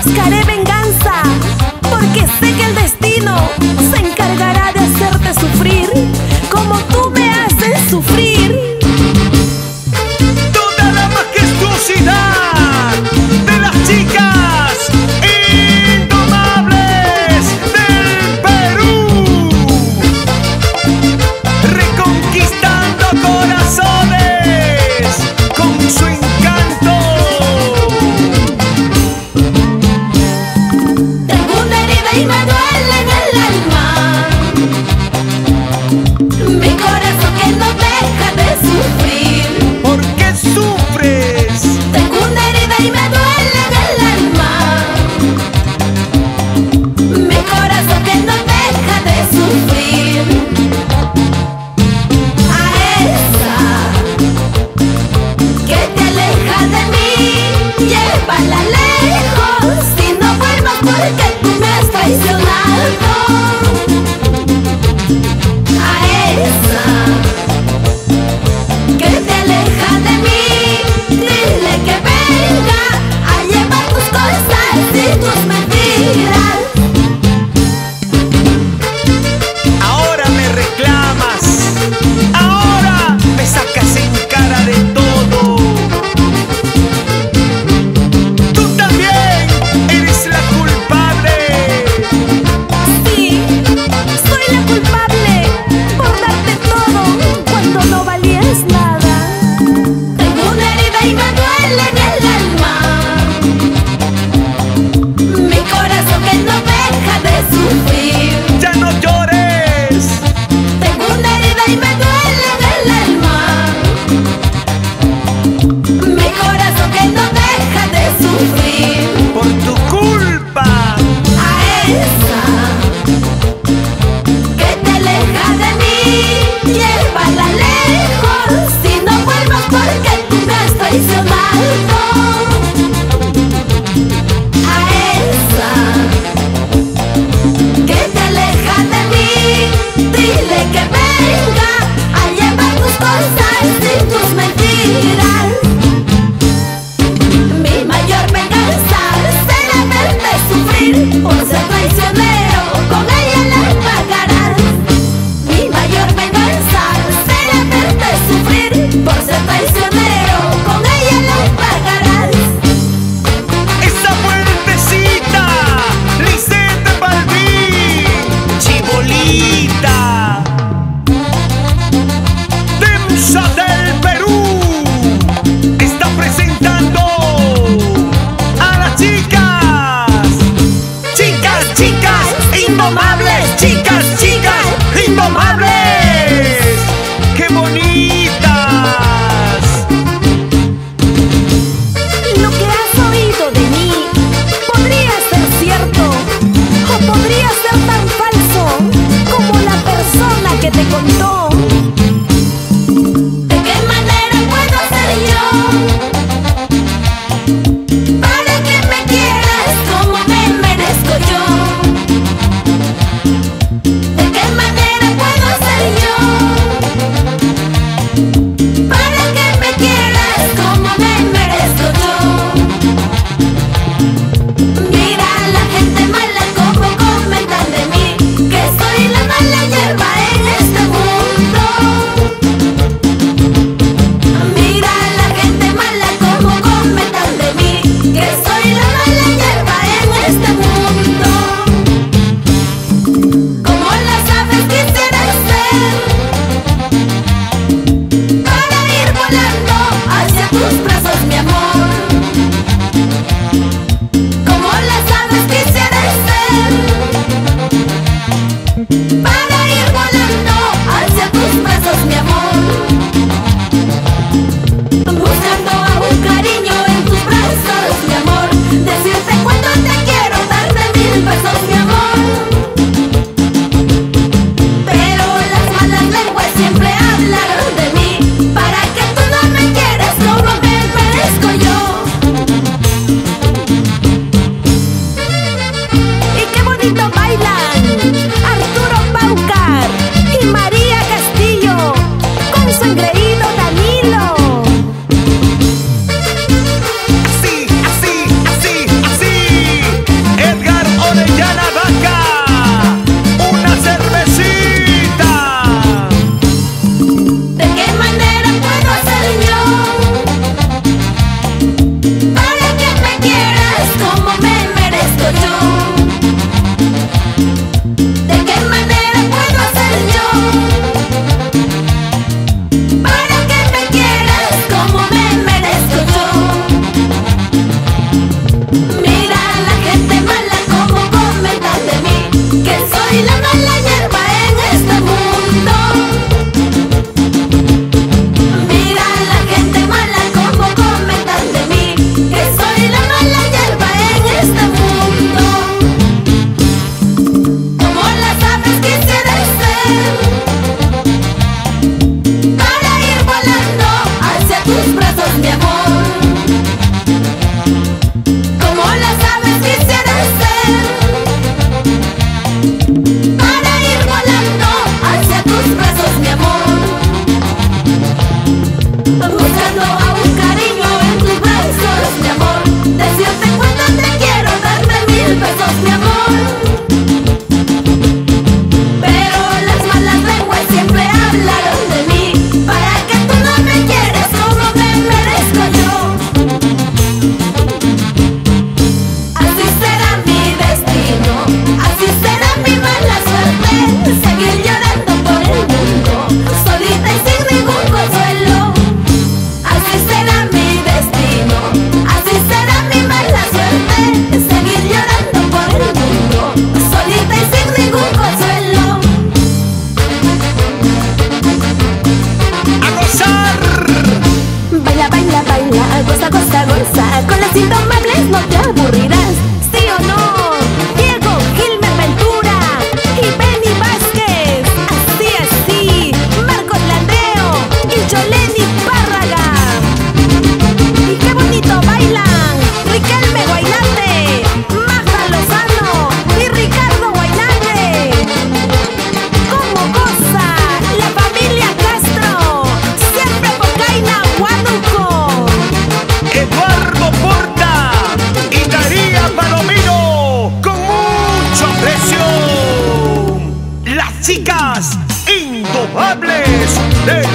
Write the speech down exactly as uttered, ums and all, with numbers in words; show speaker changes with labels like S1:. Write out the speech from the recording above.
S1: buscaré venganza, porque sé que el destino se encargará de hacerte sufrir como tú me haces sufrir.
S2: Toda la majestuosidad de las chicas indomables del Perú, reconquistando corazones con su encanto.
S1: Tengo una herida y me duele en el alma, mi corazón que no deja de sufrir.
S2: ¿Por qué sufres?
S1: Tengo una herida y me duele en el alma, mi corazón que no deja de sufrir. A esa que te aleja de mí, llévala lejos y no vuelvas porque tú me has traicionado. A esa que te aleja de mí, dile que venga a llevar tus cosas y tus mentiras.
S2: Ahora me reclamas, ahora me sacas en cara de todo. Tú también eres la culpable.
S1: Sí, soy la culpable por darte todo cuando no valías nada. Tengo una herida y me duele en el alma, mi corazón que no deja de sufrir.
S2: Ya no llores.
S1: Tengo una herida y me duele en el alma, mi corazón que no deja de sufrir.
S2: Por tu culpa.
S1: A esa que te aleja de mí, llévala lejos y no vuelvas porque tú me has traicionado. A esa que te aleja de mí, dile que venga a llevar tus cosas y tus mentiras. Mi mayor venganza será verte sufrir por ser traicionero, con ella la pagarás. Mi mayor venganza será verte sufrir por ser traicionero, con ella la pagarás.
S2: Esa fuertecita, Lisette Balbín, Chibolita, Demsa del Perú, está presentando a las chicas. Chicas, chicas, indomables, chicas, chicas, indomables. ¡Qué bonitas!
S1: Lo que has oído de mí podría ser cierto o podría ser tan falso como la persona que te contó. ¿De qué manera puedo ser yo para que me quieras como me merezco yo? ¿De qué manera puedo ser yo para que me quieras como me merezco yo? Mira a la gente mala como comentan de mí, que soy la mala hierba en este mundo. Mira a la gente mala como comentan de mí, que soy la mala hierba en este mundo. Como las aves quisiera ser para ir volando hacia tus brazos, mi amor. Como las aves quisiera ser para ir volando hacia tus brazos, mi amor. Buscando a un cariño en tus brazos, mi amor. Decirte cuánto te quiero, darte mil besos, mi amor. Pero las malas lenguas siempre hablaron de mí, para que tú no me quieras como me merezco yo. Y qué bonito bailan Arturo Paucar y María Castillo con su engreído Danilo.
S2: Así, así, así, así. del